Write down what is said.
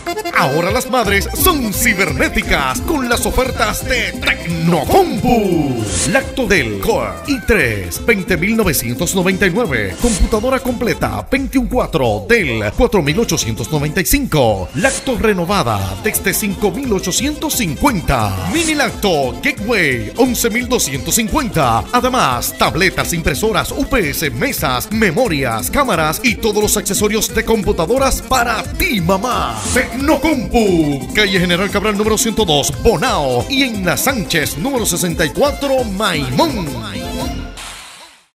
Ahora las madres son cibernéticas con las ofertas de Tecnocompu. Lactodel Core i3 20.999. Computadora completa 21/4 del 4.895. Lacto renovada desde 5.850. Mini Lacto Gateway 11.250. Además, tabletas, impresoras, UPS, mesas, memorias, cámaras y todos los accesorios de computadoras para ti, mamá. Tecnocompu, calle General Cabral número 102, Bonao, y en La Sánchez número 64, Maimón.